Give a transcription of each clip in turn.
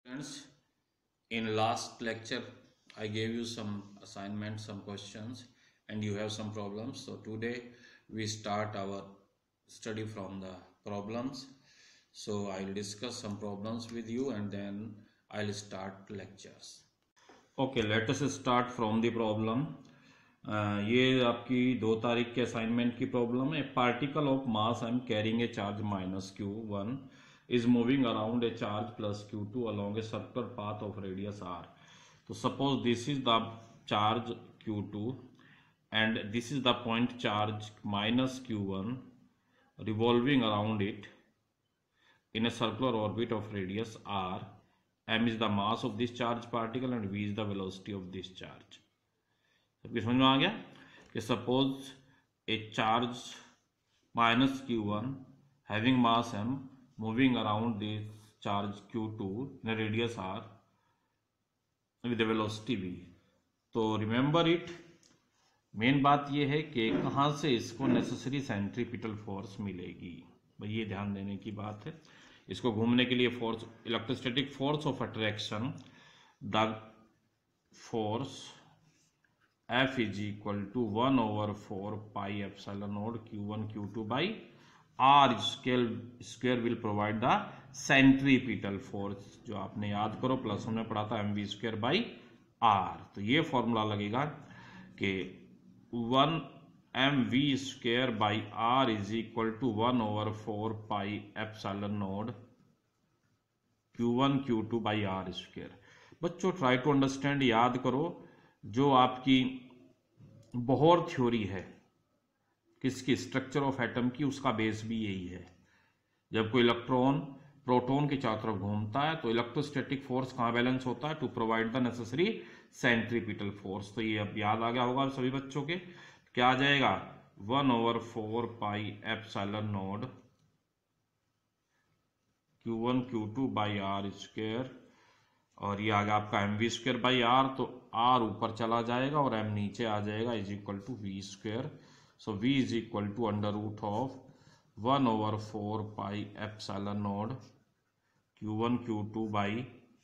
Friends, in last lecture I gave you some assignments, some questions, and you have some problems. So today we start our study from the problems. So I'll discuss some problems with you and then I'll start lectures. Okay, let us start from the problem. ये आपकी 2 तारीख के assignment की problem है. Particle of mass I am carrying a charge minus q1 is moving around a charge plus q2 along a circular path of radius r. So suppose this is the charge q2 and this is the point charge minus q1 revolving around it in a circular orbit of radius r. M is the mass of this charged particle and v is the velocity of this charge. सबकी समझ में आ गया कि suppose a charge minus q1 having mass m moving around this charge q2 in a radius r with a velocity v. तो remember it, मेन बात ये है कि कहाँ से इसको नेसेसरी सेंट्रीपिटल फोर्स मिलेगी. भाई ये ध्यान देने की बात है. इसको घूमने के लिए force, electrostatic force of attraction, the force F is equal to 1/4 pi epsilon naught q1 q2 by r square will provide the centripetal force. जो आपने याद करो प्लस हमने पढ़ा था mv स्क्वायर बाई r. तो ये फॉर्मूला लगेगा कि 1 mv square by r is equal to 1/4 pi epsilon naught q1 q2 by r square. बच्चों ट्राई टू अंडरस्टैंड, याद करो जो आपकी बोहर थ्योरी है किसकी, स्ट्रक्चर ऑफ एटम की, उसका बेस भी यही है. जब कोई इलेक्ट्रॉन प्रोटॉन के चारों तरफ घूमता है तो इलेक्ट्रोस्टैटिक फोर्स कहाँ बैलेंस होता है, to provide the necessary centripetal force. तो ये अब याद आ गया होगा सभी बच्चों के. क्या आ जाएगा 1/4 pi epsilon naught q1 q2 by r square, और ये आ गया आपका mv स्क्वायर बाई r. तो r ऊपर चला जाएगा और m नीचे आ जाएगा, is equal to v square. So v is equal to under root of 1/4 pi epsilon naught q1 q2 by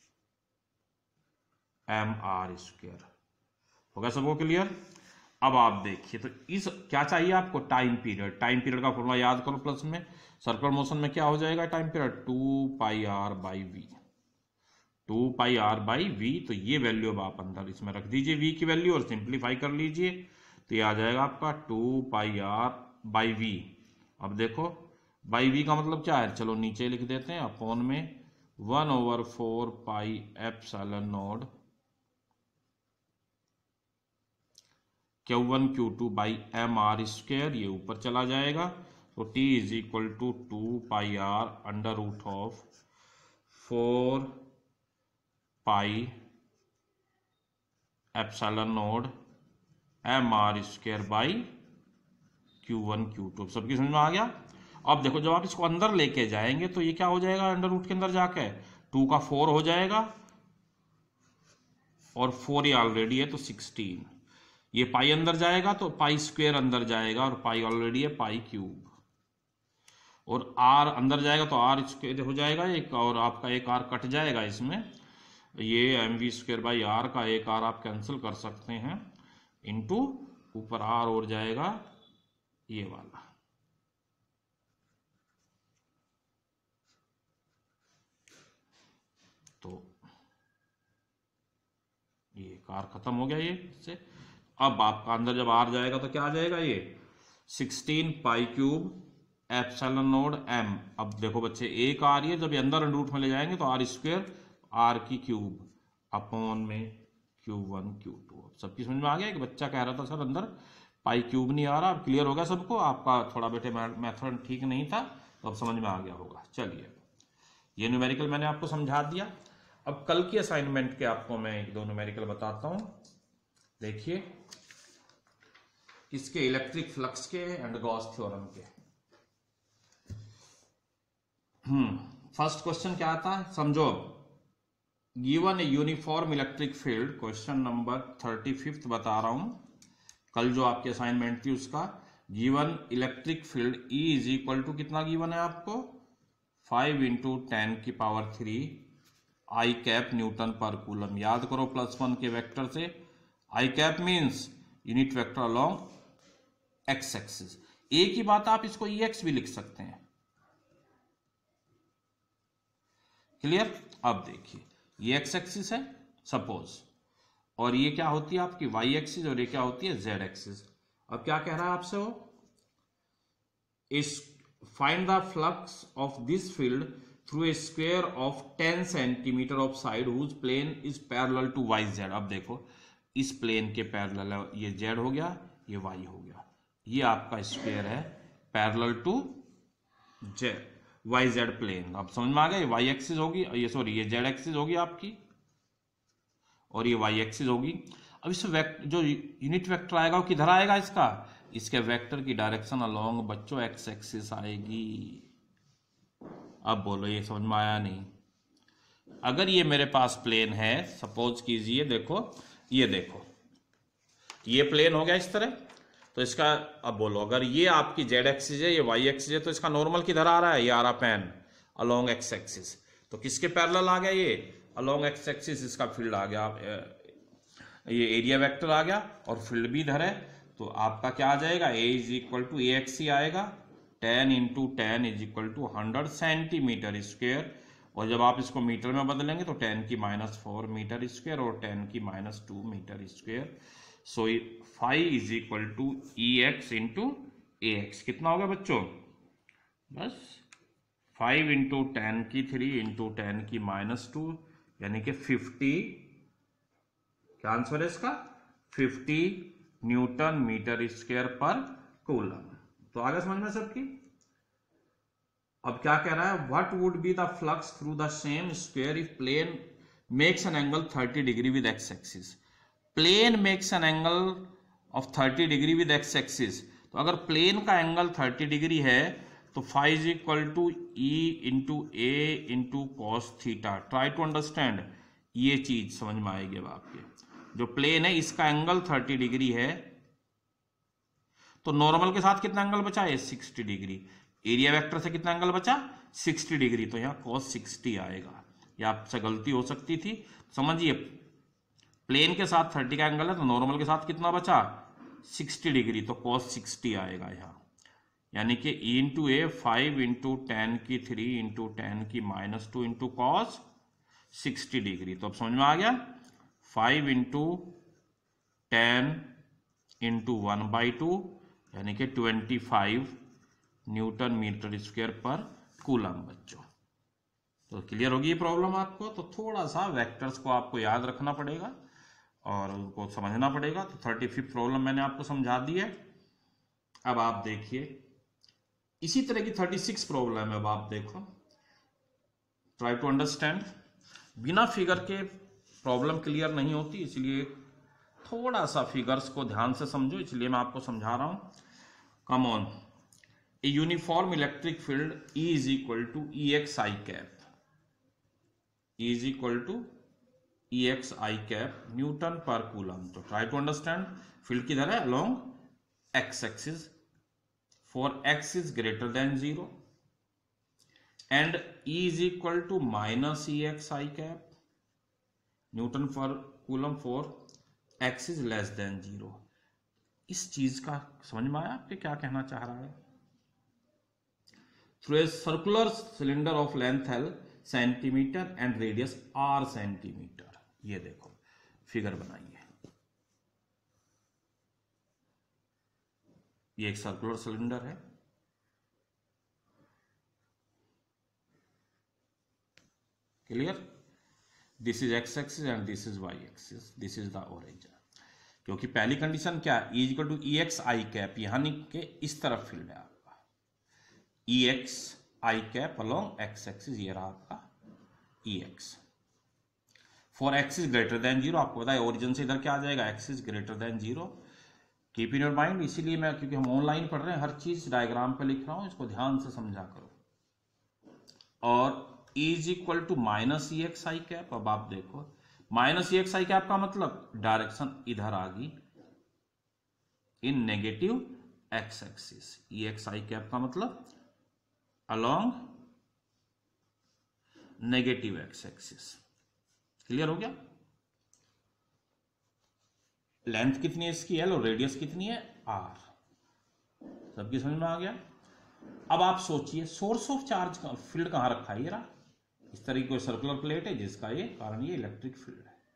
m r square. हो गया सबको क्लियर? अब आप देखिए, तो इस क्या चाहिए आपको, टाइम पीरियड. टाइम पीरियड का फॉर्मूला याद करो. प्लस में सर्कुलर मोशन में क्या हो जाएगा time period, 2 pi r by v. 2 pi r by v. तो ये वैल्यू अब आप अंदर इसमें रख दीजिए v की वैल्यू और सिंप्लीफाई कर लीजिए. तो ये आ जाएगा आपका 2 पाई r बाई वी. अब देखो बाई वी का मतलब क्या है, चलो नीचे लिख देते हैं, अपॉन में 1/4 pi epsilon naught q1 q2 by m r square. ये ऊपर चला जाएगा. तो t is equal to 2 pi r under root of 4 pi epsilon naught M R square by q1 q2. सबकी समझ में आ गया? अब देखो जब आप इसको अंदर लेके जाएंगे तो ये क्या हो जाएगा, अंडर रूट के अंदर जाके 2 का 4 हो जाएगा और 4 ये ऑलरेडी है तो 16. ये पाई अंदर जाएगा तो पाई स्क्वायर अंदर जाएगा और पाई ऑलरेडी है पाई क्यूब, और आर अंदर जाएगा तो आर स्क्वायर हो जाएगा एक, और आपका एक आर कट जाएगा इसमें. ये mv स्क्वायर बाई आर का एक आर आप कैंसिल कर सकते हैं, इनटू ऊपर आर और जाएगा ये वाला. तो ये एक आर खत्म हो गया ये इससे. अब आपका अंदर जब आर जाएगा तो क्या आ जाएगा, ये 16 pi cube epsilon naught m. अब देखो बच्चे एक आर, ये जब ये अंदर रूट में ले जाएंगे तो आर स्क्वायर आर की क्यूब अपॉन में q1 q2. सबकी समझ में आ गया कि बच्चा कह रहा था सर अंदर पाई क्यूब नहीं आ रहा. अब क्लियर हो गया सबको? आपका थोड़ा बेटे मेथड ठीक नहीं था तो अब समझ में आ गया होगा. चलिए ये न्यूमेरिकल मैंने आपको समझा दिया. अब कल की असाइनमेंट के आपको मैं 1-2 न्यूमेरिकल बताता हूं. देखिए इसके इलेक्ट्रिक फ्लक्स के एंड गॉस थ्योरम के. फर्स्ट क्वेश्चन क्या आता है, समझो. Given a uniform electric field, question number 35 बता रहा हूं, कल जो आपकी असाइनमेंट थी उसका. Given electric field E is equal to कितना गिवन है आपको, 5 × 10⁻³ I cap newton per coulomb. याद करो +1 के वेक्टर से, I cap means unit vector along X axis. एक ही बात आप इसको ई एक्स भी लिख सकते हैं। क्लियर? अब देखिए ये एक्स एक्सिस है सपोज, और ये क्या होती है आपकी वाई एक्सिस, और ये क्या होती है जेड एक्सिस। अब क्या कह रहा है आपसे वो, इस find the flux of this field through a square of 10 centimetre of side whose plane is parallel to Y Z. अब देखो इस प्लेन के पैरेलल है, ये जेड हो गया, ये वाई हो गया, ये आपका स्क्वायर है parallel to Z Y Z plane. अब समझ में आ गया, ये वाई एक्सिस होगी, ये सॉरी ये जेड एक्सिस होगी आपकी, और ये वाई एक्सिस होगी। अब इस जो यूनिट वेक्टर आएगा वो किधर आएगा, इसके वेक्टर की डायरेक्शन अलोंग बच्चों एक्स एक्सिस आएगी। अब बोलो ये समझ में आया नहीं? अगर ये मेरे पास प्लेन है, सपोज कीजिए, देखो ये प्लेन हो गया इस तरह, तो इसका अब बोलो अगर ये आपकी जेड एक्सिस है, ये वाई एक्सिस है, तो इसका नॉर्मल किधर आ रहा है, ये आ रहा पेन अलोंग एक्स एक्सिस। तो किसके पैरेलल आ गया, ये अलोंग एक्स एक्सिस इसका फील्ड आ गया, ये एरिया वेक्टर आ गया, और फील्ड भी इधर है। तो आपका क्या आ जाएगा, A is equal to A X ही आएगा, 10 into 10 is equal to 100 centimetre square, और जब आप इसको मीटर में बदलेंगे तो 10 की -4 मीटर स्क्वेयर और 10 की -2 metre square. So 5 is equal to E X into A X. कितना होगा बच्चों, बस 5 इंटू 10 की 3 इंटू 10 की -2, यानी कि 50, क्या आंसर है इसका, 50 newton metre square per coulomb. तो आगे समझ में सबकी? अब क्या कह रहा है, what would be the flux through the same square if plane makes an angle 30 degree with X axis. Plane makes an angle of 30 degree with X axis. तो अगर प्लेन का एंगल 30 डिग्री है तो phi is equal to E into A into cos theta. Try to understand, ये चीज समझ में आएगी अब आपके। जो प्लेन है इसका एंगल 30 डिग्री है, तो नॉर्मल के साथ कितना एंगल बचा है, 60 डिग्री। एरिया वेक्टर से कितना एंगल बचा, 60 डिग्री, तो यहाँ cos 60 आएगा। ये आपसे गलती हो सकती थी, समझिए प्लेन के साथ 30 का एंगल है, तो नॉर्मल के साथ कितना बचा, 60 डिग्री, तो cos 60 आएगा यहाँ। यानी कि e इंटू ए 5 इंटू 10 की 3 इंटू 10 की -2 इंटू कॉस 60 डिग्री। तो अब समझ में आ गया, 5 इंटू 10 इंटू 1/2 यानी कि 25 newton metre square per coulomb बच्चों। तो क्लियर होगी ये प्रॉब्लम आपको? तो थोड़ा सा वेक्टर्स को आपको याद रखना पड़ेगा और उनको समझना पड़ेगा। तो 35 प्रॉब्लम मैंने आपको समझा दी है। अब आप देखिए इसी तरह की 36 प्रॉब्लम है। अब आप देखो, ट्राई टू अंडरस्टैंड। बिना फिगर के प्रॉब्लम क्लियर नहीं होती, इसलिए थोड़ा सा फिगर्स को ध्यान से समझो, इसलिए मैं आपको समझा रहा हूं। Come on, a uniform electric field E is equal to E X I cap, E is equal to E X I cap newton per coulomb. तो ट्राई टू अंडरस्टैंड, फील्ड किधर है, along X axis, for X is greater than 0 and E is equal to minus E X I cap newton per coulomb for X is less than 0। इस चीज का समझ में आया आपके क्या कहना चाह रहा है? Through a circular cylinder of length L centimetre and radius R centimetre. ये देखो फिगर बनाइए, ये एक सर्कुलर सिलेंडर है, clear? This is X axis and this is Y axis, this is the origin. क्योंकि पहली कंडीशन क्या है, E equal to E X I cap, यानी कि इस तरफ फील्ड है आपका, E X I cap along X axis, ये रहा आपका E x. For X is greater than 0, आपको पता है ओरिजिन से इधर क्या आ जाएगा, X is greater than 0। Keep in your mind, इसीलिए मैं, क्योंकि हम ऑनलाइन पढ़ रहे हैं, हर चीज डायग्राम पे लिख रहा हूं, इसको ध्यान से समझा करो। और E is equal to minus E X I cap. अब आप देखो minus E X I cap का मतलब डायरेक्शन इधर आ गई in negative X axis, E X I cap का मतलब along negative X axis. Clear हो गया? लेंथ कितनी है इसकी L और रेडियस कितनी है R। सबकी समझ में आ गया? अब आप सोचिए सोर्स ऑफ चार्ज का फील्ड कहाँ रखा है, ये रहा। इस तरह की कोई सर्कुलर प्लेट है जिसका ये कारण ये इलेक्ट्रिक फील्ड है।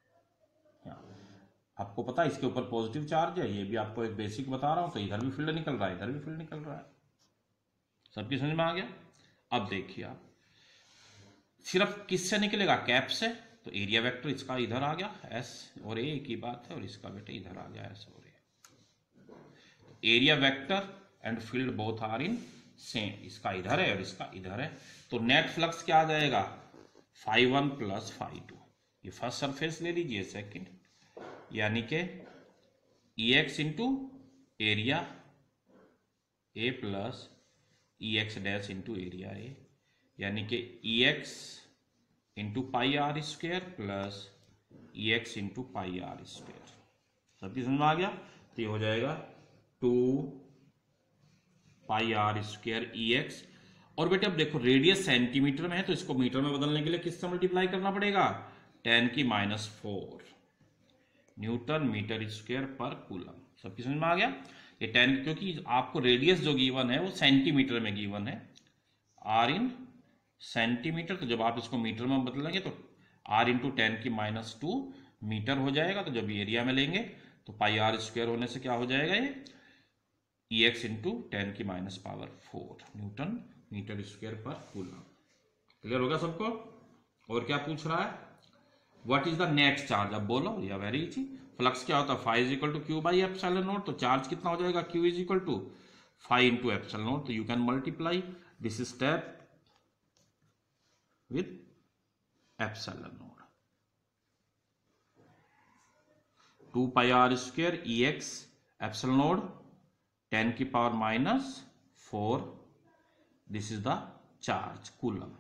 आपको पता है इसके ऊपर पॉजिटिव चार्ज है, ये भी आपको एक बेसिक बता रहा हूं, तो इधर भी फील्ड निकल रहा है, इधर भी फील्ड निकल रहा है। सबकी समझ में आ गया? अब देखिए आप, सिर्फ किससे निकलेगा, कैप से, तो एरिया वेक्टर इसका इधर आ गया S और A की बात है, और इसका बेटा इधर आ गया S और A। Area vector and field both are in same, इसका इधर है और इसका इधर है, तो नेट फ्लक्स क्या आ जाएगा, φ1 प्लस φ2। ये फर्स्ट सरफेस ले लीजिए, सेकंड, यानी कि EX into area A plus EX dash into area A, यानी कि EX into pi R square plus EX into pi R square. सबकी समझ में आ गया? तो ये हो जाएगा 2 पाई आर स्क्वायर EX। और बेटे अब देखो रेडियस सेंटीमीटर में है, तो इसको मीटर में बदलने के लिए किससे मल्टीप्लाई करना पड़ेगा, 10 की -4 newton metre square per coulomb. सबकी समझ में आ गया? ये 10, क्योंकि आपको रेडियस जो गिवन है वो सेंटीमीटर में गिवन है, R इन सेंटीमीटर, तो जब आप इसको मीटर में बदलेंगे तो R इंटू 10 की -2 मीटर हो जाएगा। तो जब एरिया में लेंगे तो पाई आर स्क्वायर होने से क्या हो जाएगा, ये EX इंटू 10 की -4 newton metre square per coulomb. Clear होगा सबको? और क्या पूछ रहा है, what is the net charge, अब बोलो। या वेरी इजी, फ्लक्स क्या होता है, phi is equal to Q by epsilon not, तो चार्ज कितना हो जाएगा, Q is equal to phi into epsilon not, तो you can multiply this step with epsilon not. 2 pi R square EX epsilon nought 10 की power -4, this is the charge coulomb.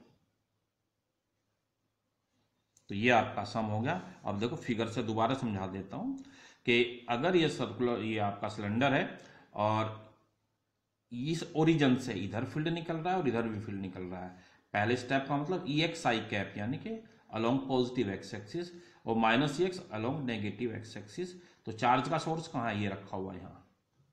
तो ये आपका सम हो गया। अब देखो फिगर से दोबारा समझा देता हूं कि अगर ये सर्कुलर, ये आपका सिलेंडर है और इस ओरिजिन से इधर फील्ड निकल रहा है और इधर भी फील्ड निकल रहा है, पहले स्टेप का मतलब EX आई कैप यानी कि अलोंग पॉजिटिव एक्स एक्सिस और -EX along negative X axis, तो चार्ज का सोर्स कहाँ है, ये रखा हुआ है यहाँ।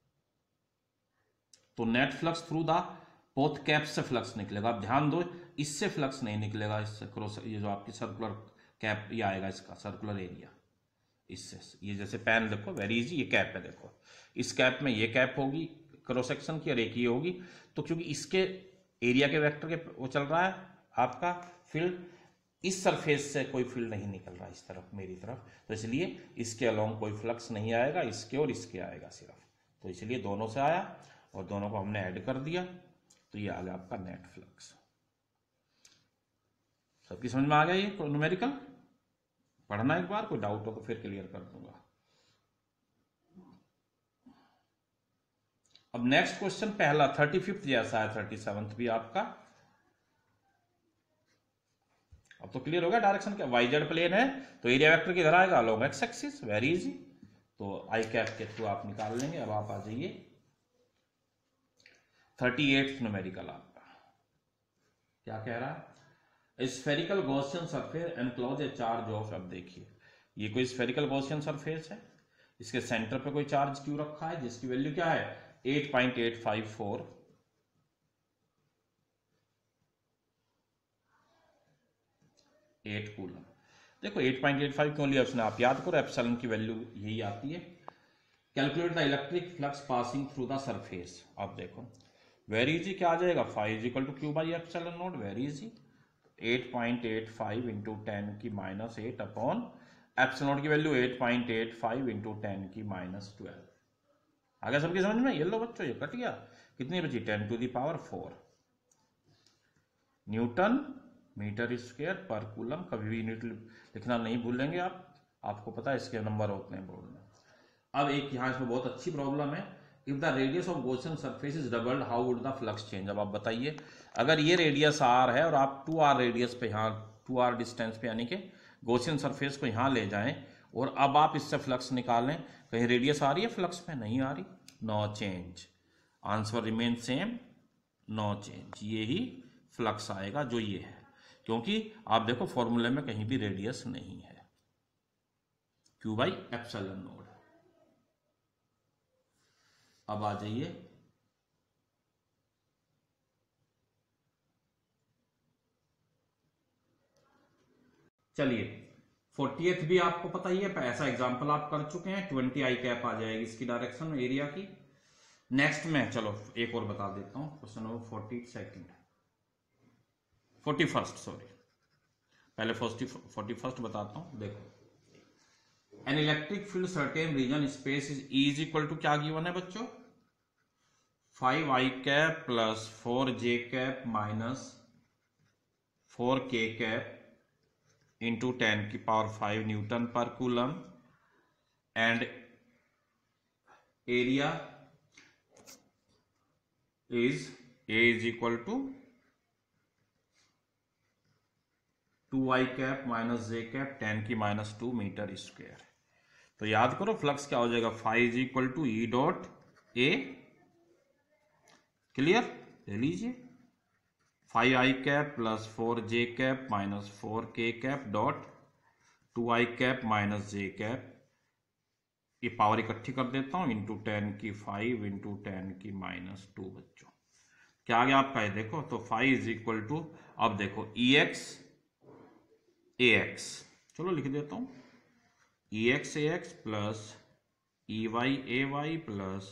तो net flux through the both cap से फ्लक्स निकलेगा। अब ध्यान दो, इससे फ्लक्स नहीं निकलेगा, इससे क्रॉस, ये जो आपकी सर्कुलर कैप ये आएगा, इसका सर्कुलर एरिया इससे, ये जैसे पेन देखो, वेरी इजी, ये कैप है, देखो इस कैप में ये कैप होगी क्रॉस सेक्शन की और एक ये होगी, तो क्योंकि इसके एरिया के वेक्टर के वो चल रहा है आपका फील्ड, इस सरफेस से कोई फील्ड नहीं निकल रहा इस तरफ मेरी तरफ, तो इसलिए इसके अलोंग कोई फ्लक्स नहीं आएगा, इसके और इसके आएगा सिर्फ, तो इसलिए दोनों से आया और दोनों को हमने ऐड कर दिया, तो ये आ गया आपका नेट फ्लक्स। सबकी समझ में आ गया? ये न्यूमेरिकल पढ़ना एक बार, कोई डाउट हो तो फिर क्लियर कर दूंगा। अब नेक्स्ट क्वेश्चन पहला 35th जैसा है, 37th भी आपका। अब तो क्लियर हो गया डायरेक्शन क्या, YZ प्लेन है तो एरिया वेक्टर किधर आएगा, along X axis, very easy, तो आई कैप के थ्रू आप निकाल लेंगे। अब आप आ जाइए 38th न्यूमेरिकल आपका क्या कह रहा है, spherical Gaussian surface enclose a charge of. अब देखिए ये कोई स्फेरिकल गॉसियन सरफेस है, इसके सेंटर पे कोई चार्ज क्यू रखा है जिसकी वैल्यू क्या है 8.854, कूलम। देखो 8.85 क्यों लिया उसने, आप याद करो एप्सिलॉन की वैल्यू यही आती है। Calculate the electric flux passing through the surface. अब देखो वेरी इजी, क्या आ जाएगा, phi is equal to Q by epsilon nought, very easy, 8.85 into 10 की -8 अपॉन एप्सिलॉन नॉट की वैल्यू 8.85 इंटू 10 की -12। आ गया सबकी समझ में? ये लो बच्चों, ये कट गया, कितनी बची 10 to the power 4 newton metre square per coulomb. कभी भी यूनिट लिखना नहीं भूलेंगे आप, आपको पता है इसके नंबर होते हैं बोर्ड में। अब एक यहाँ इसमें बहुत अच्छी प्रॉब्लम है, if the radius of Gaussian surface is doubled how would the flux change. अब आप बताइए, अगर ये रेडियस r है और आप 2r रेडियस पे, यहाँ 2r डिस्टेंस पे यानी कि गॉसियन सरफेस को यहाँ ले जाएं और अब आप इससे फ्लक्स निकालें, कहीं रेडियस आ रही है फ्लक्स में, नहीं आ रही, no change, answer remain same, no change, ये ही फ्लक्स आएगा जो ये है, क्योंकि आप देखो फॉर्मूले में कहीं भी रेडियस नहीं है। Q by epsilon nought. अब आ जाइए चलिए 40th भी आपको पता ही है, ऐसा एग्जांपल आप कर चुके हैं। 20 आई कैप आ जाएगी इसकी डायरेक्शन एरिया की। नेक्स्ट में चलो एक और बता देता हूं, क्वेश्चन नंबर 41st सॉरी, पहले 41st बताता हूं। देखो an electric field certain region space is equal to क्या गिवन है बच्चों, 5i cap plus 4j cap minus 4k cap into 10⁵ newton per coulomb and area is A is equal to 2i cap minus j cap 10⁻² metre square. तो याद करो flux क्या हो जाएगा, phi is equal to E dot A। Clear, ले लीजिए 5i cap plus 4j cap minus 4k cap dot 2i cap minus j cap, ये power इकट्ठी कर देता हूं, इंटू 10⁵ इंटू 10⁻²। बच्चों क्या आ गया आपका, ये देखो तो फाई इज इक्वल टू, अब देखो EX AX, चलो लिख देता हूं EX AX plus EY AY plus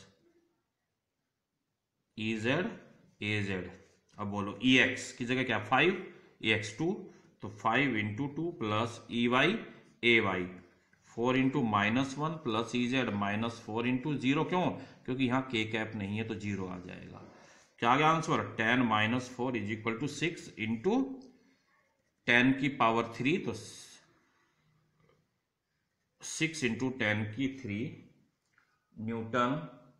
EZ AZ। अब बोलो EX की जगह क्या 5, EX 2, तो 5 into 2 plus EY AY 4 into -1 plus EZ -4 into 0। क्यों, क्योंकि यहाँ k कैप नहीं है तो 0 आ जाएगा। क्या आ गया answer, 10⁻4 is equal to 6 into 10⁻3, तो 6 into 10⁻³ newton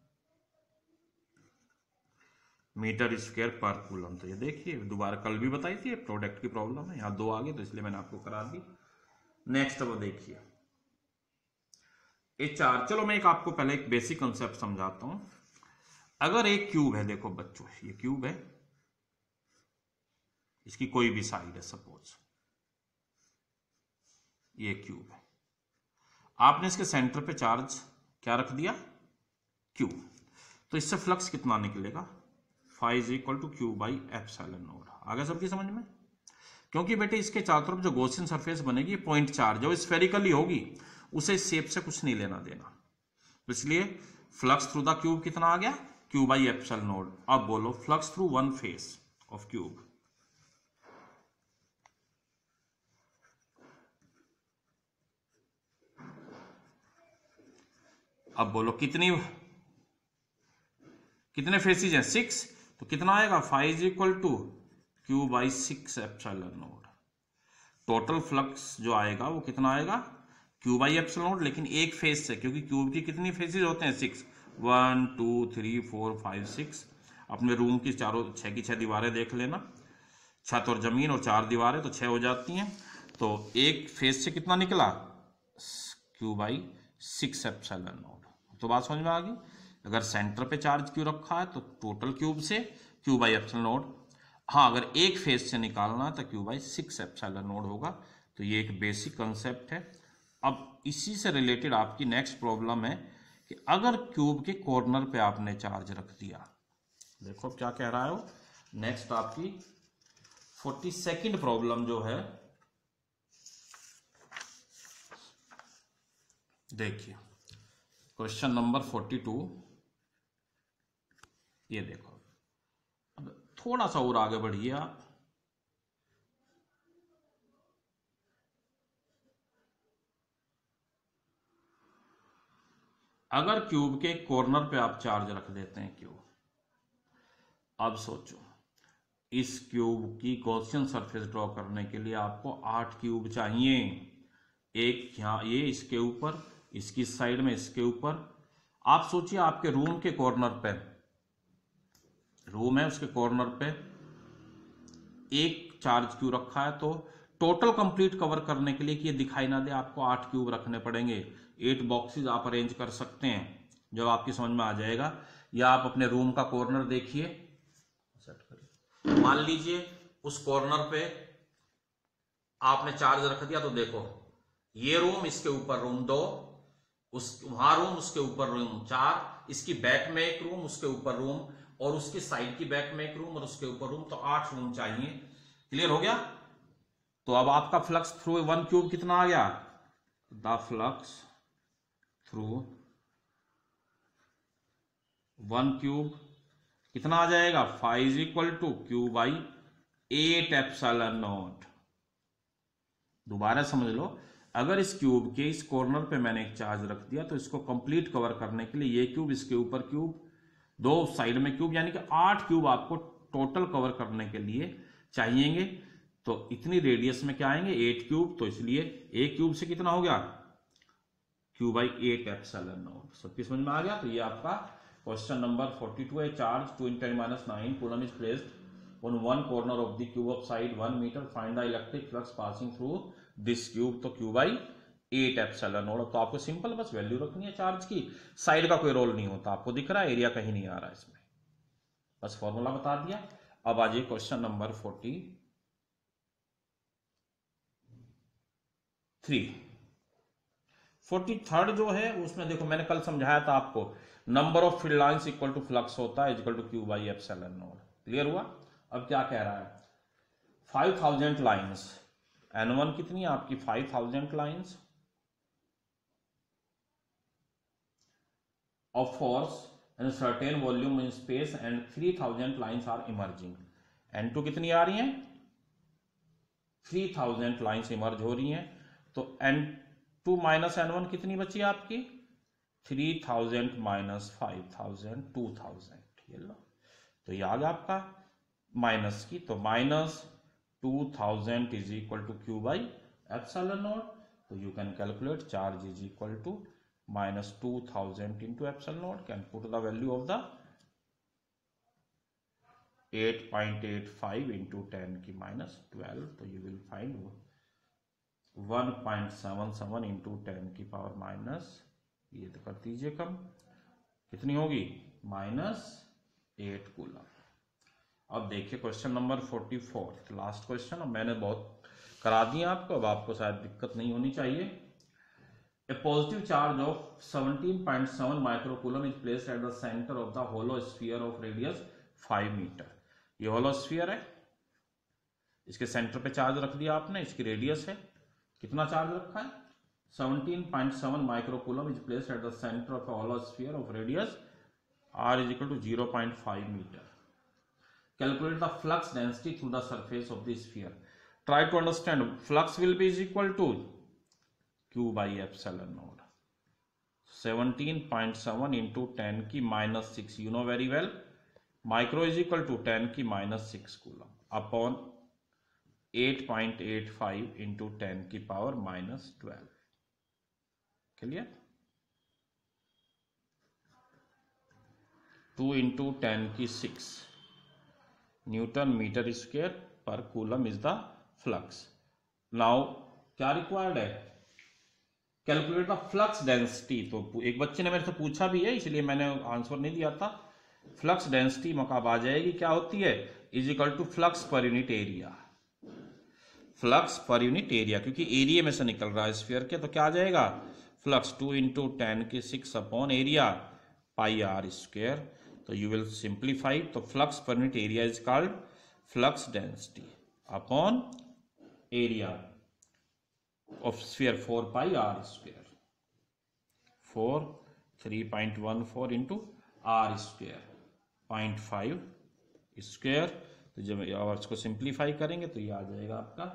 metre square per coulomb. तो ये देखिए दोबारा कल भी बताई थी, प्रोडक्ट की प्रॉब्लम है, यहाँ 2 आ गए तो इसलिए मैंने आपको करा दी। नेक्स्ट अब देखिए ये 4, चलो मैं आपको पहले एक बेसिक कंसेप्ट समझाता हूं। अगर एक क्यूब है, देखो बच्चों ये क्यूब है, इसकी कोई भी साइड है, सपोज ये क्यूब है, आपने इसके सेंटर पे चार्ज क्या रख दिया, Q, तो इससे फ्लक्स कितना निकलेगा, phi is equal to Q by epsilon nought. आ गया सबकी समझ में, क्योंकि बेटे इसके चारों तरफ जो गॉसियन सरफेस बनेगी पॉइंट चार्ज जो स्फेरिकली होगी, उसे शेप से कुछ नहीं लेना देना, तो इसलिए फ्लक्स थ्रू द क्यूब कितना आ गया, Q बाई एप्सिलॉन नोड। अब बोलो flux through one face of cube, अब बोलो कितने फेसिस हैं, 6, तो कितना आएगा, phi is equal to Q by 6 epsilon nought. Total flux जो आएगा वो कितना आएगा, Q बाई एप्सिलॉन नोड, लेकिन एक फेस से, क्योंकि क्यूब की कितनी फेसिस होते हैं, 6, 1 2 3 4 5 6। अपने रूम की चारों 6 की 6 दीवारें देख लेना, छत और जमीन और 4 दीवारें, तो 6 हो जाती हैं। तो एक फेस से कितना निकला, Q बाई 6 एप्सिलॉन नोड। तो बात समझ में आ गई, अगर सेंटर पे चार्ज क्यों रखा है तो टोटल क्यूब से Q बाई एप्सिलॉन नोड, हाँ अगर एक फेस से निकालना है तो Q बाई 6 एप्सिलॉन नोड होगा। तो ये एक बेसिक कंसेप्ट है। अब इसी से रिलेटेड आपकी नेक्स्ट प्रॉब्लम है कि अगर क्यूब के कॉर्नर पे आपने चार्ज रख दिया, देखो क्या कह रहा है वो, नेक्स्ट आपकी 42nd प्रॉब्लम जो है, देखिए क्वेश्चन नंबर 42, ये देखो, अब थोड़ा सा और आगे बढ़िए आप, अगर क्यूब के कॉर्नर पे आप चार्ज रख देते हैं क्यूब, अब सोचो इस क्यूब की गॉसियन सरफेस ड्रॉ करने के लिए आपको 8 क्यूब चाहिए, एक यहाँ ये इसके ऊपर, इसकी साइड में इसके ऊपर। आप सोचिए आपके रूम के कॉर्नर पे, रूम है उसके कॉर्नर पे एक चार्ज क्यूब रखा है, तो टोटल कंप्लीट कवर करने के लिए कि ये दिखाई ना दे आपको 8 क्यूब रखने पड़ेंगे। 8 बॉक्सेस आप अरेंज कर सकते हैं, जब आपकी समझ में आ जाएगा। या आप अपने रूम का कॉर्नर देखिए, मान लीजिए उस कॉर्नर पे आपने चार्ज रख दिया, तो देखो ये रूम, इसके ऊपर रूम 2, उस वहां रूम, उसके ऊपर रूम 4, इसकी बैक में एक रूम, उसके ऊपर रूम, और उसकी साइड की बैक में एक रूम और उसके ऊपर रूम, तो 8 रूम चाहिए। क्लियर हो गया? तो अब आपका फ्लक्स थ्रू 1 क्यूब कितना आ गया? द फ्लक्स थ्रू 1 क्यूब कितना आ जाएगा? 5 equal to Q by 8 epsilon not. दोबारा समझ लो, अगर इस क्यूब के इस कॉर्नर पे मैंने एक चार्ज रख दिया तो इसको कंप्लीट कवर करने के लिए ये क्यूब, इसके ऊपर क्यूब, दो साइड में क्यूब, यानी कि 8 क्यूब आपको टोटल कवर करने के लिए चाहिएंगे। तो इतनी रेडियस में क्या आएंगे? 8 क्यूब। तो इसलिए एक क्यूब से कितना हो गया? Q by 8 epsilon nought. सबकी समझ में आ गया? तो ये आपका क्वेश्चन नंबर 42 है। Charge 2 × 10⁻⁹ coulomb is placed on one corner of the cube of side 1 metre, find the electric flux passing through this cube. तो क्यू बाई 8 एप्सिलॉन नॉट। तो आपको सिंपल बस वैल्यू रखनी है चार्ज की, साइड का कोई रोल नहीं होता। आपको दिख रहा है एरिया कहीं नहीं आ रहा है इसमें, बस फॉर्मूला बता दिया। अब आ जाइए क्वेश्चन नंबर 43 जो है उसमें देखो, मैंने कल समझाया था आपको, number of field lines equal to flux होता है equal to Q by epsilon nought. Clear हुआ? अब क्या कह रहा है? 5000 लाइंस, N1 कितनी है आपकी? 5000 lines of force and a certain volume in space and 3000 lines are emerging. N2 कितनी आ रही हैं? 3000 लाइंस इमर्ज हो रही हैं। तो N2 माइनस N1 कितनी बची आपकी? 3000 माइनस 5000, 2000। ये लो, तो ये आ गया आपका माइनस की, तो minus 2000 is equal to Q by epsilon not. तो you can calculate charge is equal to minus 2000 into epsilon naught, can put the value of the 8.85 into 10 की minus 12, तो you will find 1.77 into 10 की power minus, ये तो कर दीजिए कम, कितनी होगी? -8 कूलम। अब देखिए क्वेश्चन नंबर 44, लास्ट क्वेश्चन। अब मैंने बहुत करा दिया आपको, अब आपको शायद दिक्कत नहीं होनी चाहिए। A positive charge of 17.7 microcoulomb is placed at the center of the hollow sphere of radius 5 metre. ये hollow sphere है, इसके सेंटर पे चार्ज रख दिया आपने, इसकी रेडियस है, कितना चार्ज रखा है? 17.7 microcoulomb is placed at the centre of a hollow sphere of radius r is equal to 0.5 metre. Calculate the flux density through the surface of the sphere. Try to understand. Flux will be is equal to Q by epsilon naught, 17.7 into 10 की -6, you know very well, micro is equal to 10 की -6 coulomb upon 8.85 into 10 की power -12। Clear? 2 into 10 की 6 newton metre square per coulomb is the flux. Now क्या required है? Calculate the flux density. तो एक बच्चे ने मेरे से पूछा भी है, इसलिए मैंने आंसर नहीं दिया था। फ्लक्स डेंसिटी मकाब आ जाएगी, क्या होती है? Is equal to flux per unit area. Flux per unit area, क्योंकि एरिया में से निकल रहा है स्फीयर के, तो क्या आ जाएगा? फ्लक्स 2 into 10 की 6 upon area pi R square. तो यू विल सिंप्लीफाई, तो flux per unit area is called flux density upon area of sphere 4 pi r square, 4 3.14 into r square 0.5 square. तो जब इसको सिंप्लीफाई करेंगे तो ये आ जाएगा आपका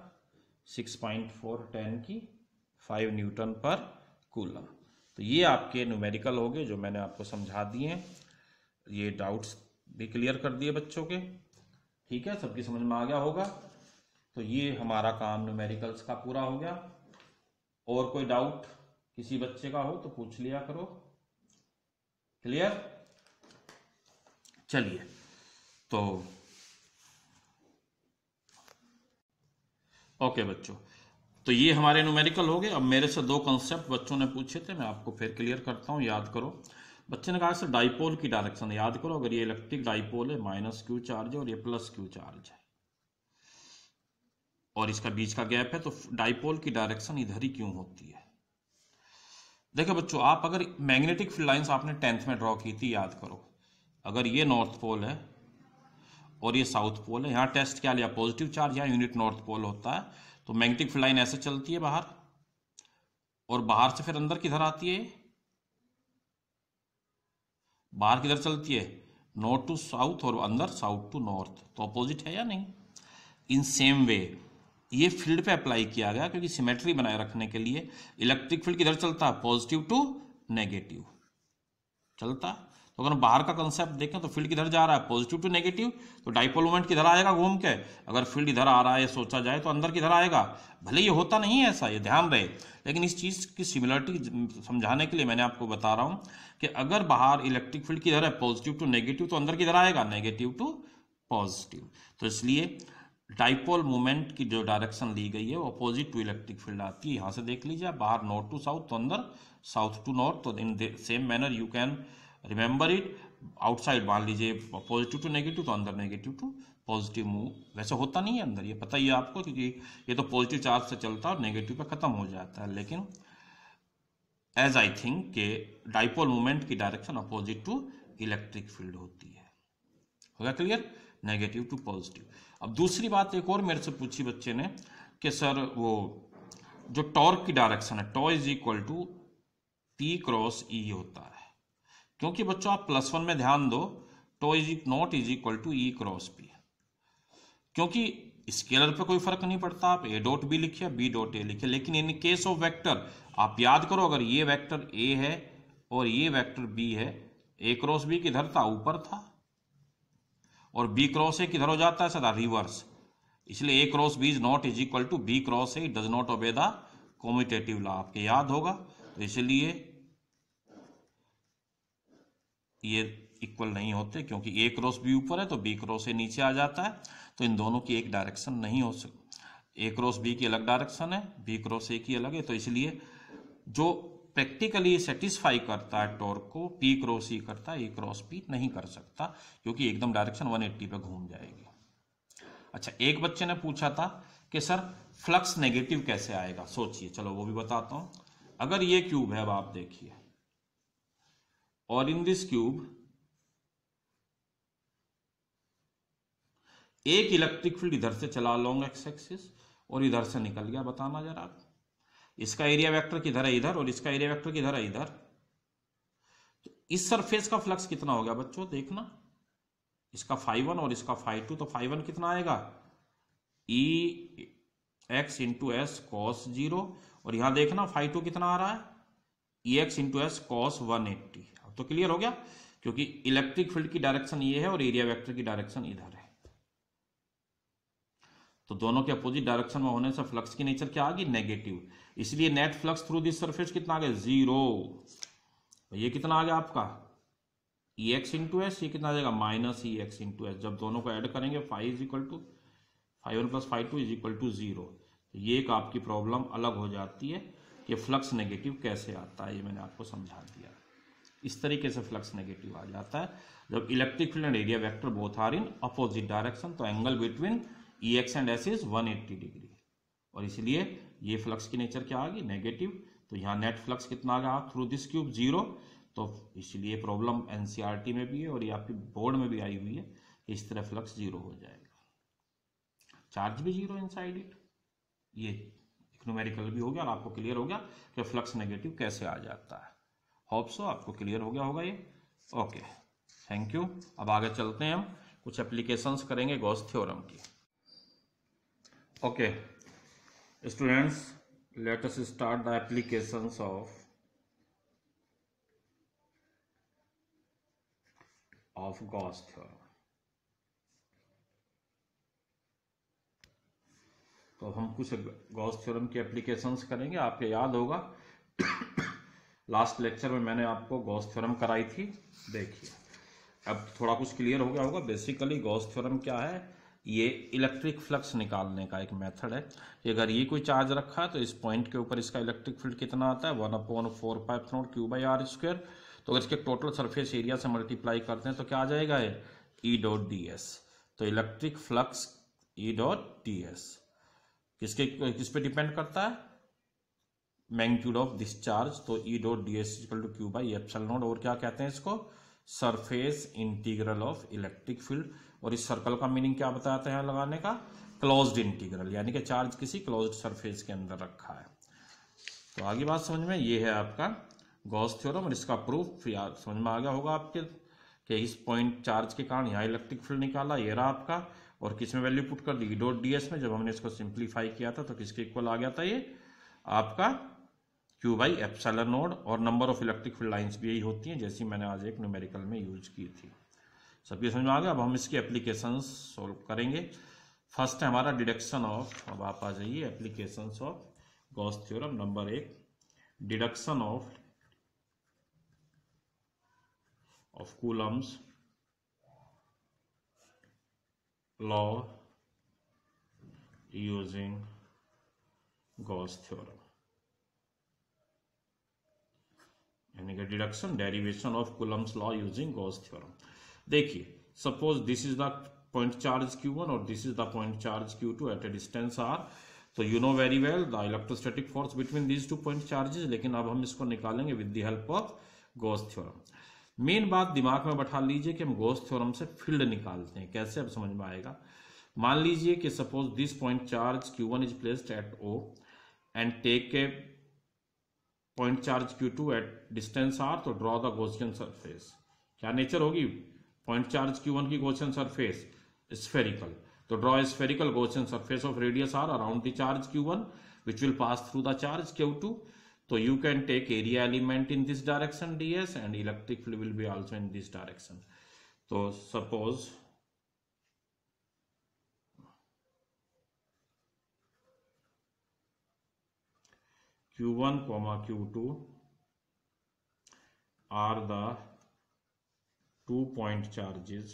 6.410 की 5 न्यूटन पर कूलम। तो ये आपके न्यूमेरिकल हो गए जो मैंने आपको समझा दिए हैं। ये डाउट्स भी क्लियर कर दिए बच्चों के, ठीक है? सबकी समझ में आ गया होगा। तो ये हमारा काम न्यूमेरिकल्स का पूरा हो गया। और कोई डाउट किसी बच्चे का हो तो पूछ लिया करो। क्लियर? चलिए, तो ओके बच्चों, तो ये हमारे न्यूमेरिकल हो गए। अब मेरे से 2 कंसेप्ट बच्चों ने पूछे थे, मैं आपको फिर क्लियर करता हूं, याद करो। बच्चे ने कहा सर डाइपोल की डायरेक्शन याद करो। अगर ये इलेक्ट्रिक डाइपोल है, -q चार्ज है और ये +q चार्ज है और इसका बीच का गैप है, तो डाइपोल की डायरेक्शन इधर ही क्यों होती है? देखो बच्चों, आप अगर मैग्नेटिक फील्ड लाइंस आपने 10th में ड्रॉ की थी, याद करो, अगर ये नॉर्थ पोल है और ये साउथ पोल है, यहाँ टेस्ट क्या लिया, पॉजिटिव चार्ज, यहाँ यूनिट नॉर्थ पोल होता है, तो मैग्नेटिक फील्ड लाइन ऐसे चलती है बाहर, और बाहर से फिर अंदर किधर आती है, बाहर किधर चलती है, नॉर्थ टू साउथ और अंदर साउथ टू नॉर्थ, तो अपोजिट है या नहीं। इन सेम वे ये फील्ड पे अप्लाई किया गया, क्योंकि सिमेट्री बनाए रखने के लिए इलेक्ट्रिक फील्ड किधर चलता है, पॉजिटिव टू नेगेटिव चलता है। तो अगर हम बाहर का कंसेप्ट देखें तो फील्ड किधर जा रहा है, पॉजिटिव टू नेगेटिव, तो डाइपोल मोमेंट किधर आएगा घूम के, अगर फील्ड इधर आ रहा है सोचा जाए तो अंदर किधर आएगा, भले ये होता नहीं है ऐसा, ये ध्यान रहे, लेकिन इस चीज़ की सिमिलरिटी समझाने के लिए मैंने आपको बता रहा हूँ कि अगर बाहर इलेक्ट्रिक फील्ड किधर है, पॉजिटिव टू नेगेटिव, तो अंदर किधर आएगा, नेगेटिव टू पॉजिटिव। तो इसलिए डाइपोल मोमेंट की जो डायरेक्शन ली गई है वो अपोजिट टू इलेक्ट्रिक फील्ड आती है। यहाँ से देख लीजिए, बाहर नॉर्थ टू साउथ, तो अंदर साउथ टू नॉर्थ, तो in same manner you can remember it. Outside मान लीजिए पॉजिटिव टू नेगेटिव, तो अंदर नेगेटिव टू पॉजिटिव मूव, वैसे होता नहीं है अंदर, ये पता ही है आपको, क्योंकि ये तो पॉजिटिव चार्ज से चलता है और नेगेटिव पे खत्म हो जाता है। लेकिन एज आई थिंक के डाइपोल मोमेंट की direction opposite to electric field होती है। हो गया क्लियर, नेगेटिव टू पॉजिटिव। अब दूसरी बात एक और मेरे से पूछी बच्चे ने कि सर वो जो टॉर्क की डायरेक्शन है, tau is equal to P cross E होता है, क्योंकि बच्चों आप +1 में ध्यान दो, tau is not is equal to E cross P, क्योंकि स्केलर पे कोई फर्क नहीं पड़ता, आप ए डॉट बी लिखिए बी डॉट ए लिखिए, लेकिन इन केस ऑफ वेक्टर आप याद करो, अगर ये वेक्टर ए है और ये वेक्टर बी है, ए क्रॉस बी किधर था, ऊपर था, और बी क्रॉस ए किधर हो जाता है सदा, रिवर्स, इसलिए A cross B is not is equal to B cross A, does not obey the commutative law, आपके याद होगा। तो इसलिए ये इक्वल नहीं होते, क्योंकि ए क्रॉस बी ऊपर है तो बी क्रॉस ए नीचे आ जाता है, तो इन दोनों की एक डायरेक्शन नहीं हो सकती, ए क्रॉस बी की अलग डायरेक्शन है, बी क्रॉस ए की अलग है, तो इसलिए जो प्रैक्टिकली सेटिस्फाई करता है टॉर्क को, पी क्रॉस ई करता है, ए क्रॉस पी नहीं कर सकता, क्योंकि एकदम डायरेक्शन 180 पे घूम जाएगी। अच्छा, एक बच्चे ने पूछा था कि सर फ्लक्स नेगेटिव कैसे आएगा, सोचिए, चलो वो भी बताता हूं। अगर ये क्यूब है, अब आप देखिए, और इन दिस क्यूब एक इलेक्ट्रिक फील्ड इधर से चला लॉन्ग एक्स एक्सिस और इधर से निकल गया, बताना जरा आप, इसका एरिया वेक्टर किधर है, इधर, और इसका एरिया वेक्टर किधर है, इधर, तो इस सरफेस का फ्लक्स कितना हो गया बच्चों, देखना, इसका φ1 और इसका φ2, तो φ1 कितना आएगा, E X into S cos 0, और यहां देखना φ2 कितना आ रहा है, E X into S cos 180। अब तो क्लियर हो गया, क्योंकि इलेक्ट्रिक फील्ड की डायरेक्शन ये है और एरिया वेक्टर की डायरेक्शन इधर है, तो दोनों के अपोजिट डायरेक्शन में होने से फ्लक्स की नेचर क्या आ गई, नेगेटिव, इसलिए net flux through this surface कितना आ गया, 0। ये कितना आ गया आपका, ई एक्स इंटू एस, ये कितना आ जाएगा, minus E X into S, जब दोनों को ऐड करेंगे φ1 + φ2 इज इक्वल टू 0। तो ये एक आपकी प्रॉब्लम अलग हो जाती है कि फ्लक्स नेगेटिव कैसे आता है, ये मैंने आपको समझा दिया। इस तरीके से फ्लक्स नेगेटिव आ जाता है जब electric field and area vector both are in opposite direction, तो angle between E X and S is 180 degree, और इसलिए ये फ्लक्स की नेचर क्या आ गई, नेगेटिव। तो यहाँ नेट फ्लक्स कितना आ गया थ्रू दिस क्यूब, 0। तो इसलिए प्रॉब्लम एनसीईआरटी में भी है और ये आपकी बोर्ड में भी आई हुई है कि इस तरह फ्लक्स 0 हो जाएगा, चार्ज भी 0 इनसाइड इट। ये न्यूमेरिकल भी हो गया और आपको क्लियर हो गया कि फ्लक्स नेगेटिव कैसे आ जाता है। होप सो आपको क्लियर हो गया होगा ये। Okay, thank you. अब आगे चलते हैं, हम कुछ एप्लीकेशंस करेंगे गॉस थ्योरम की। Okay students, let us start the applications of Gauss theorem. तो हम कुछ गॉस थ्योरम की एप्लीकेशंस करेंगे। आपको याद होगा लास्ट लेक्चर में मैंने आपको गॉस थ्योरम कराई थी, देखिए अब थोड़ा कुछ क्लियर हो गया होगा। बेसिकली गॉस थ्योरम क्या है, ये इलेक्ट्रिक फ्लक्स निकालने का एक मेथड है कि अगर ये कोई चार्ज रखा है तो इस पॉइंट के ऊपर इसका इलेक्ट्रिक फील्ड कितना आता है, 1/4π/Q/r²। तो अगर इसके टोटल सरफेस एरिया से मल्टीप्लाई करते हैं तो क्या आ जाएगा, ये E.ds। तो इलेक्ट्रिक फ्लक्स E.ds किस पे डिपेंड करता है, मैग्नीट्यूड ऑफ दिस चार्ज, तो E dot D S equal to Q by epsilon naught, और क्या कहते हैं इसको, surface integral of electric field. और इस सर्कल का मीनिंग क्या बताते हैं लगाने का, क्लोज्ड इंटीग्रल, यानी कि चार्ज किसी क्लोज्ड सरफेस के अंदर रखा है। तो आगे बात समझ में, ये है आपका गॉस थ्योरम, और इसका प्रूफ यार समझ में आ गया होगा आपके कि इस पॉइंट चार्ज के कारण यहाँ इलेक्ट्रिक फील्ड निकाला, ये रहा आपका, और किस में वैल्यू पुट कर दी, डॉट डी एस में। जब हमने इसको सिंप्लीफाई किया था तो किसके इक्वल आ गया था, ये आपका क्यू बाई एप्सिलॉन नॉट, और number of electric field lines भी यही होती हैं जैसी मैंने आज एक न्यूमेरिकल में यूज की थी। सबकी समझ में आ गया। अब हम इसकी एप्लीकेशंस सॉल्व करेंगे। फर्स्ट है हमारा डिडक्शन ऑफ, अब आप आ जाइए applications of Gauss theorem. Number 1, deduction of Coulomb's law using Gauss theorem, यानी कि deduction derivation of Coulomb's law using Gauss theorem. देखिए, suppose this is the point charge Q1 और this is the point charge Q2 at a distance R। तो you know very well the electrostatic force between these two point charges, लेकिन अब हम इसको निकालेंगे with the help of Gauss theorem. Main बात दिमाग में बैठा लीजिए कि हम गॉस थ्योरम से फील्ड निकालते हैं, कैसे अब समझ में आएगा। मान लीजिए कि suppose this point charge Q1 is placed at O and take a point charge Q2 at distance R, तो ड्रॉ द गॉसियन सरफेस। क्या नेचर होगी पॉइंट चार्ज Q1 की गॉसियन सरफेस, स्फेरिकल। तो draw spherical Gaussian surface of radius R around the charge Q1 which will pass through the charge Q2. So you can take area element in this direction ds and electric field will be also in this direction. So suppose Q1 comma Q2 are the 2 point charges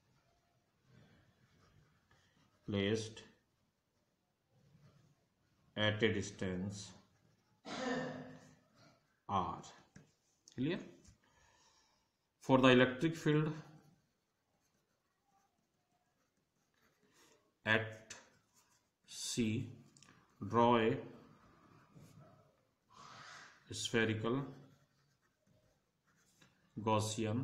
placed at a distance R. Clear? For the electric field at C, draw a spherical Gaussian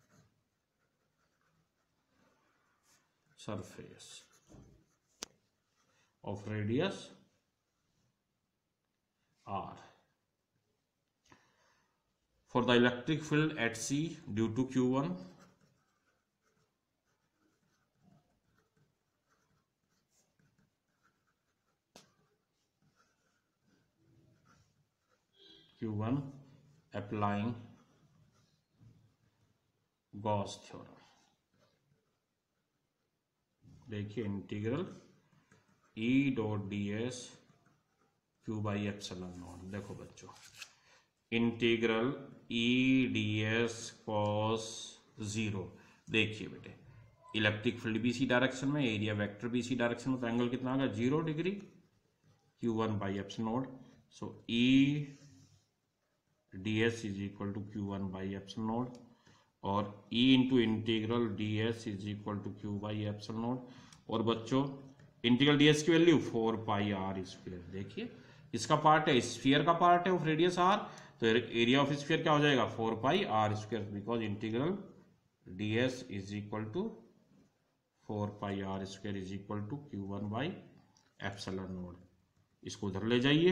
surface of radius R. For the electric field at C due to Q1, applying Gauss theorem। देखिए integral E dot D S Q by epsilon naught. देखो बच्चों, integral E D S cos 0। देखिए बेटे, electric field भी इसी direction में, area vector भी इसी डायरेक्शन में, तो एंगल कितना आ गया 0 degree, Q1 by epsilon naught. So E D S is equal to Q1 by epsilon naught, और E into integral D S is equal to Q by epsilon naught. और बच्चों इंटीग्रल डी एस की value 4 pi R square. देखिए इसका part है, sphere का part है of radius R, तो एरिया ऑफ स्फीयर क्या हो जाएगा 4 pi R square, because integral D S is equal to 4 pi R square is equal to Q1 by epsilon naught. इसको उधर ले जाइए,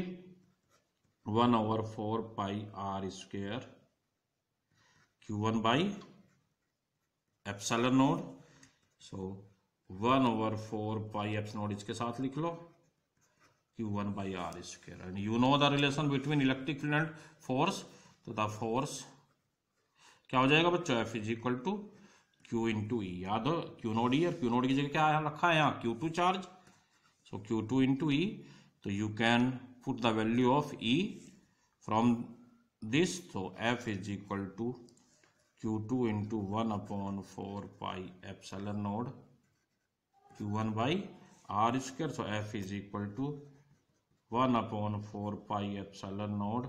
1/4 pi R square Q1 by epsilon naught. So 1/4 pi epsilon naught इसके साथ लिख लो, Q1 by R square. And you know the relation between electric field and force, तो the force क्या हो जाएगा बच्चों, F is equal to Q into E. याद हो Q नोड ई, और Q नोड की जगह क्या रखा है यहाँ Q2 चार्ज, सो Q2 इंटू ई। तो you can put the value of E from this, तो F is equal to Q2 into 1/4 pi epsilon naught Q1 by R square. So F is equal to 1/4 pi epsilon naught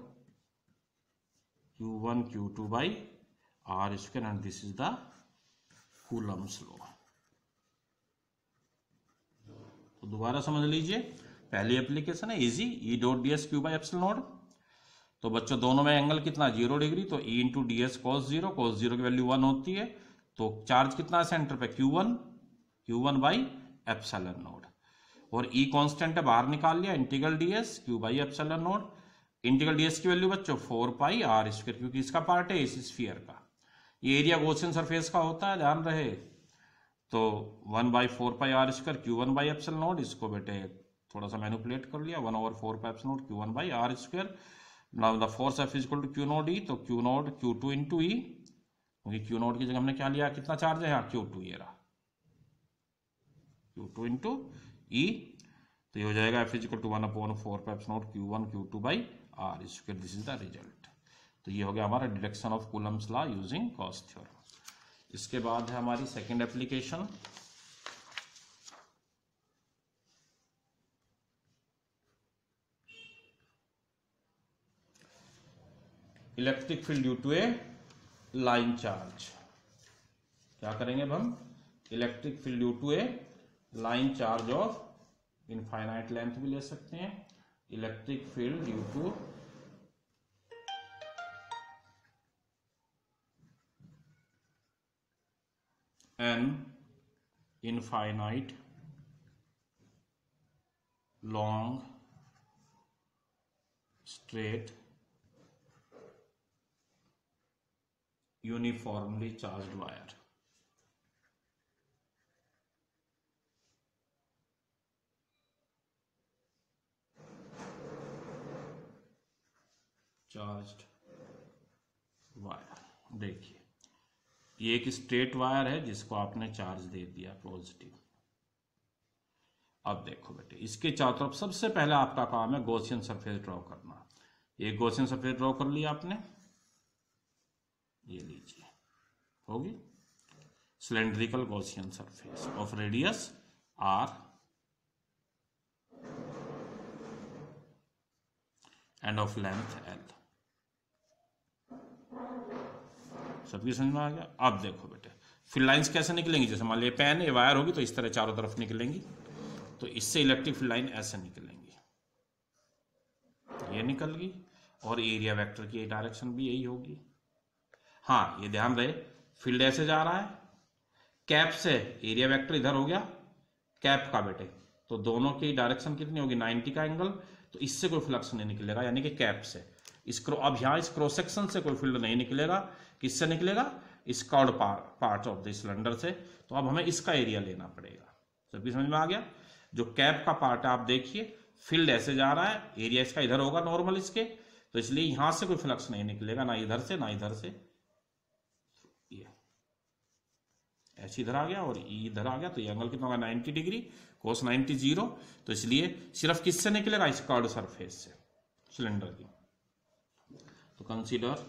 Q1 Q2 by R square, and this is the Coulomb's law. तो दोबारा समझ लीजिए, पहली application है easy, E dot D S Q by epsilon not. तो बच्चों दोनों में एंगल कितना 0 डिग्री, तो E into D S cos zero की वैल्यू 1 होती है। तो चार्ज कितना है सेंटर पे Q1 बाई एप्सिलॉन नॉट, और E कांस्टेंट है बाहर निकाल लिया, integral D S Q by epsilon naught. Integral D S की वैल्यू बच्चों 4 पाई आर स्क्वायर, क्योंकि इसका पार्ट है इस स्फीयर का। ये एरिया गॉसियन सरफेस का होता है, ध्यान रहे। तो 1/4πr² Q1 by epsilon naught, इसको बेटे थोड़ा सा मैनिपुलेट कर लिया, 1/4π epsilon naught Q1 by R square. Now the force F is equal to Q0 E, तो Q0 Q2 इंटू E, क्योंकि Q0 की जगह हमने क्या लिया, कितना चार्ज है यहाँ Q2, ये रहा Q2 इंटू E। तो ये हो जाएगा F is equal to 1/4π epsilon naught Q1 Q2 by R square. This is the result. तो ये हो गया हमारा deduction of Coulomb's law using Gauss theorem. इसके बाद है हमारी second application, electric field due to a line charge. क्या करेंगे अब हम, electric field due to a line charge of infinite length भी ले सकते हैं। Electric field due to an infinite long straight uniformly charged wire। Charged wire, देखिए ये एक स्ट्रेट वायर है जिसको आपने चार्ज दे दिया पॉजिटिव। अब देखो बेटे, इसके चारों तरफ सबसे पहले आपका काम है गॉसियन सरफेस ड्रॉ करना। ये गॉसियन सरफेस ड्रॉ कर लिया आपने, ये लीजिए होगी cylindrical Gaussian surface of radius r and of length l। सबकी समझ में आ गया। अब देखो बेटे, फिर लाइंस कैसे निकलेंगी, जैसे मान लीजिए पेन ये वायर होगी तो इस तरह चारों तरफ निकलेंगी, तो इससे इलेक्ट्रिक फील्ड लाइन ऐसे निकलेंगी, ये निकल गई, और एरिया वेक्टर की डायरेक्शन भी यही होगी। हाँ ये ध्यान रहे, फील्ड ऐसे जा रहा है, कैप से एरिया वेक्टर इधर हो गया कैप का बेटे, तो दोनों की डायरेक्शन कितनी होगी 90 का एंगल, तो इससे कोई फ्लक्स नहीं निकलेगा, यानी कि कैप से अब यहाँ इस क्रॉस सेक्शन से कोई फील्ड नहीं निकलेगा, किससे निकलेगा, इस curved part of the cylinder से। तो अब हमें इसका एरिया लेना पड़ेगा। सबकी समझ में आ गया। जो कैप का पार्ट है आप देखिए, फील्ड ऐसे जा रहा है, एरिया इसका इधर होगा नॉर्मल इसके, तो इसलिए यहां से कोई फ्लक्स नहीं निकलेगा, ना इधर से ना इधर से, ये ऐसे इधर आ गया और इधर आ गया, तो ये एंगल कितना होगा 90 डिग्री, cos 90 0। तो इसलिए सिर्फ किससे निकलेगा, इस कर्व्ड सरफेस से सिलेंडर की। तो consider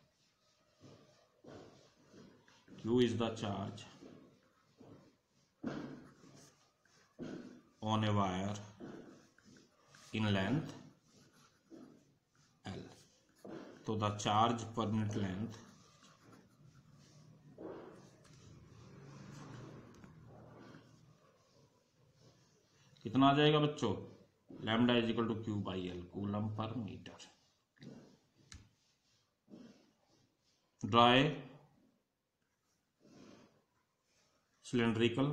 Q is the charge on a wire in length L। तो the charge per unit length कितना आ जाएगा बच्चों, lambda is equal to Q by L, coulomb पर metre. Draw cylindrical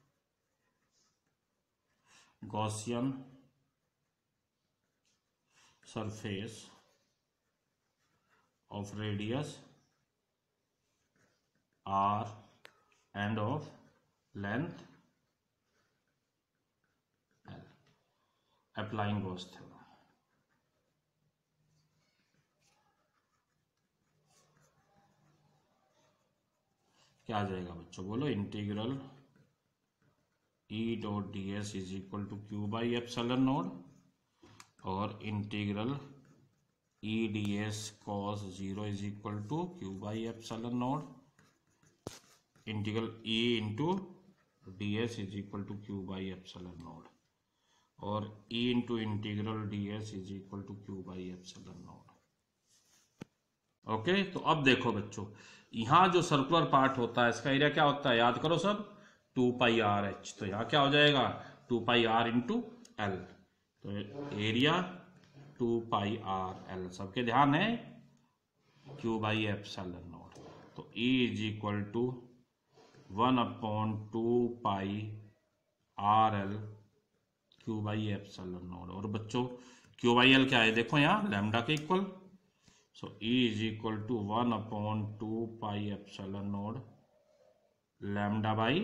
Gaussian surface of radius r and of length l, applying Gauss theorem। क्या आ जाएगा बच्चों, बोलो, integral E dot D S is equal to Q by epsilon naught और integral E D S cos 0 is equal to Q by epsilon naught, integral E into D S is equal to Q by epsilon naught, और E into integral D S is equal to Q by epsilon naught. Okay, तो अब देखो बच्चों, यहां जो circular part होता है इसका एरिया क्या होता है, याद करो सब, 2πRh। तो यहाँ क्या हो जाएगा 2πr इंटू एल। तो एरिया 2 पाई आर एल, सबके ध्यान है, क्यू बाई एप्सिलॉन नॉट। तो E is equal to 1/2 pi R L Q by epsilon naught. और बच्चों क्यू बाई एल क्या है, देखो यहाँ लैम्डा के इक्वल, सो E is equal to 1/2 pi epsilon naught lambda by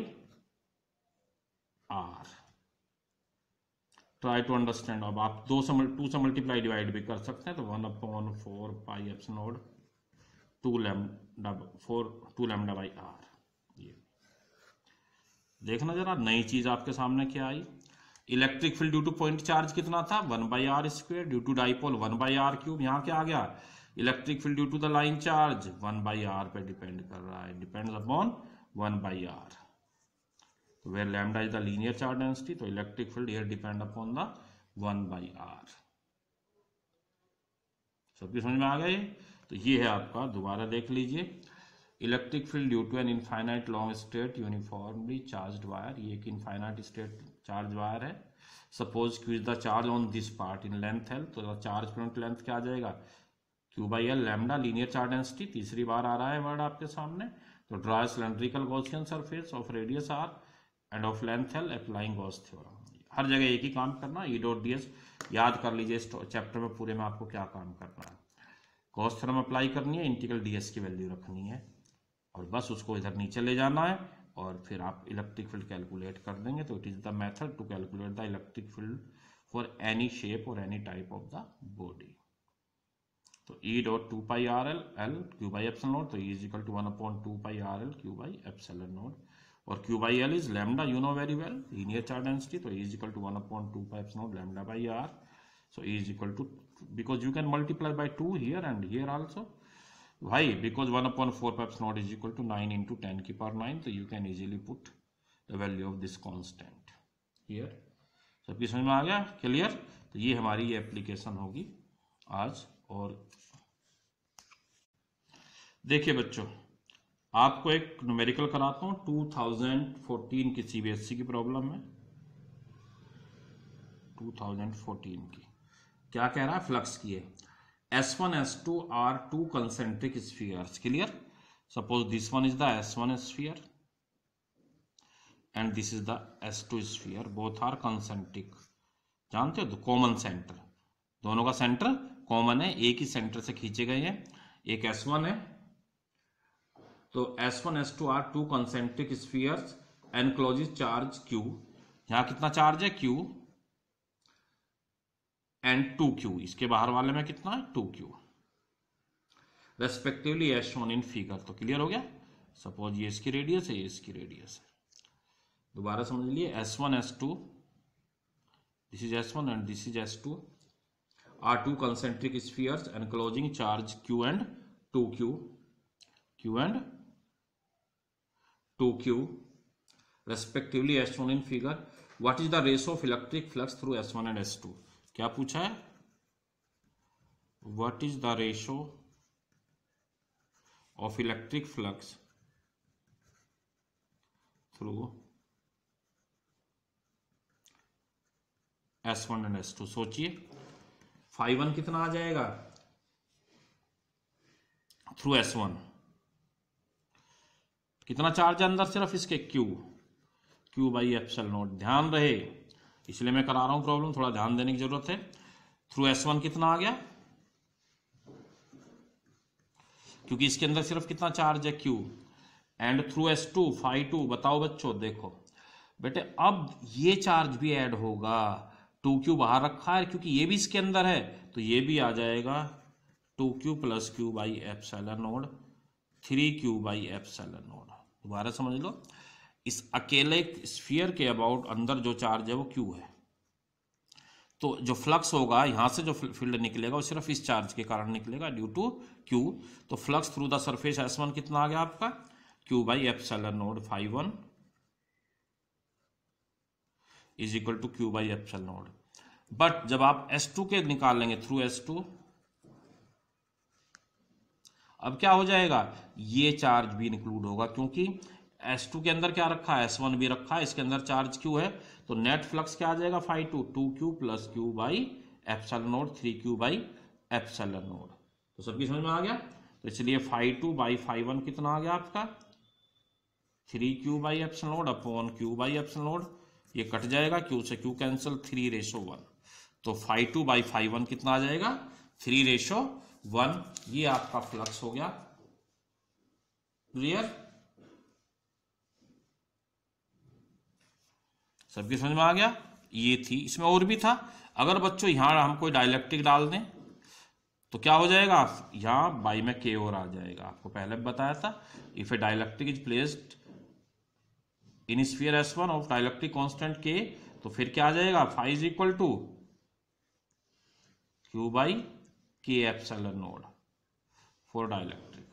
R. Try to understand. अब आप 2 से मल्टीप्लाई डिवाइड भी कर सकते हैं, तो 1/4 pi epsilon not 2 lambda by R. ये देखना जरा, नई चीज आपके सामने क्या आई। Electric field due to point charge कितना था, 1/r², due to dipole 1/r³। यहाँ क्या आ गया, electric field due to the line charge 1/r पे डिपेंड कर रहा है, depends upon 1/r। where lambda is the linear charge density, तो electric field here depend upon the 1/r। सबकी समझ में आ गया ये। तो ये है आपका, दोबारा देख लीजिए, electric field due to an infinite long straight uniformly charged wire. ये एक इनफाइनाइट स्ट्रेट चार्ज वायर है। Suppose Q is the charge on this part in length L, तो चार्ज पॉइंट लेंथ क्या आ जाएगा, Q by L lambda linear charge density. तीसरी बार आ रहा है वर्ड आपके सामने। तो draw cylindrical Gaussian surface of radius R and of length L applying Gauss theorem. हर जगह एक ही काम करना, ई डॉट डी एस याद कर लीजिए, इस चैप्टर में पूरे में आपको क्या काम करना है। गॉस थ्योरम अप्लाई करनी है, इंटीग्रल डी एस की वैल्यू रखनी है, और बस उसको इधर नीचे ले जाना है, और फिर आप इलेक्ट्रिक फील्ड कैलकुलेट कर देंगे। तो it is the method to calculate the electric field for any shape और any type of the body. तो E dot 2 pi R L L Q by epsilon not, तो E is equal to 1/2 pi R L Q by epsilon naught, और Q by L is lambda, you know very well, linear charge density. तो E is equal to 1/2 pi epsilon naught lambda by R. So E is equal to, because you can multiply by 2 here and here also. Why? Because 1/4 pi epsilon naught is equal to 9 into 10 की power 9. So you can easily put the value of this constant here. सबकी समझ में आ गया, clear. तो ये हमारी ये एप्लीकेशन होगी आज। और देखिए बच्चों, आपको एक न्यूमेरिकल कराता हूँ 2014 की सीबीएसई की प्रॉब्लम है, 2014 की। क्या कह रहा है, फ्लक्स की है। S1 S2 are two concentric spheres, clear? Suppose this one is the S1 sphere and this is the S2 sphere, both are concentric। जानते हो, तो कॉमन सेंटर, दोनों का सेंटर कॉमन है, एक ही सेंटर से खींचे गए हैं। एक S1 है, तो S1 S2 are two concentric spheres encloses charge Q। यहाँ कितना चार्ज है, Q, एंड 2Q, इसके बाहर वाले में कितना है, 2Q, respectively as shown in figure. तो क्लियर हो गया। सपोज ये इसकी रेडियस है, ये इसकी रेडियस है। दोबारा समझ लिए, S1 S2, this is S1 and this is S2 are two concentric spheres enclosing charge Q and 2Q, Q and 2Q respectively as shown in figure. What is the ratio of electric flux through S1 and S2। क्या पूछा है, what is the ratio of electric flux through S1 and S2। सोचिए, φ1 कितना आ जाएगा through S1, कितना charge है अंदर, सिर्फ इसके Q बाई एप्सिलॉन नॉट। ध्यान रहे, इसलिए मैं करा रहा हूं प्रॉब्लम, थोड़ा ध्यान देने की जरूरत है। थ्रू S1 कितना आ गया, क्योंकि इसके अंदर सिर्फ कितना चार्ज है, Q, एंड थ्रू S2 φ2। बताओ बच्चों, देखो बेटे, अब ये चार्ज भी ऐड होगा, 2Q बाहर रखा है क्योंकि ये भी इसके अंदर है, तो ये भी आ जाएगा 2Q plus Q by epsilon naught 3Q by epsilon not. दोबारा समझ लो, इस अकेले स्फीयर के अबाउट अंदर जो चार्ज है वो Q है, तो जो फ्लक्स होगा यहां से जो फील्ड निकलेगा वो सिर्फ इस चार्ज के कारण निकलेगा, ड्यू टू Q। तो flux through the surface S1 कितना आ गया आपका, Q by epsilon naught φ1 is equal to Q by epsilon naught. But जब आप S2 के निकालेंगे थ्रू S2, अब क्या हो जाएगा, ये चार्ज भी इंक्लूड होगा, क्योंकि S2 के अंदर क्या रखा है, S1 भी रखा है, इसके अंदर चार्ज Q है, तो नेट फ्लक्स क्या आ जाएगा, φ2 2Q plus Q by epsilon naught 3q/ε0। तो सबकी समझ में आ गया। तो इसलिए phi2/phi1 कितना आ गया आपका 3q/ε0 अपॉन q/ε0। ये कट जाएगा, q से q कैंसिल, 3:1। तो phi2/phi1 कितना आ जाएगा 3:1। ये आपका फ्लक्स हो गया। क्लियर, सबकी समझ में आ गया। ये थी, इसमें और भी था। अगर बच्चों यहां हम कोई डाइलेक्ट्रिक डाल दें तो क्या हो जाएगा, यहां बाई में के और आ जाएगा। आपको पहले भी बताया था, if a dielectric is placed in sphere S1 of dielectric constant K, तो फिर क्या आ जाएगा, phi is equal to q/k/ε0 for dielectric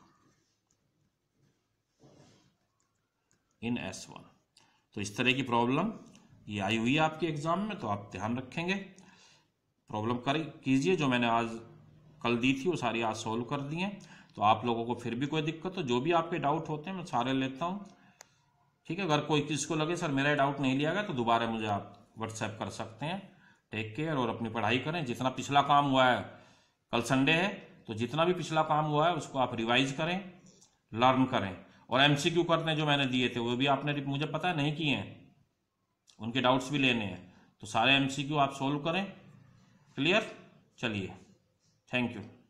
in S1। तो इस तरह की प्रॉब्लम ये आई हुई है आपके एग्जाम में, तो आप ध्यान रखेंगे। प्रॉब्लम कीजिए, जो मैंने आज कल दी थी वो सारी आज सॉल्व कर दी हैं। तो आप लोगों को फिर भी कोई दिक्कत हो, जो भी आपके डाउट होते हैं मैं सारे लेता हूँ, ठीक है। अगर कोई किसी को लगे सर मेरा डाउट नहीं लिया गया, तो दोबारा मुझे आप व्हाट्सएप कर सकते हैं। टेक केयर और अपनी पढ़ाई करें। जितना पिछला काम हुआ है, कल संडे है तो जितना भी पिछला काम हुआ है उसको आप रिवाइज करें, लर्न करें। और MCQ करने जो मैंने दिए थे वो भी आपने मुझे पता है नहीं किए हैं, उनके डाउट्स भी लेने हैं। तो सारे MCQ आप सोल्व करें। क्लियर, चलिए, थैंक यू।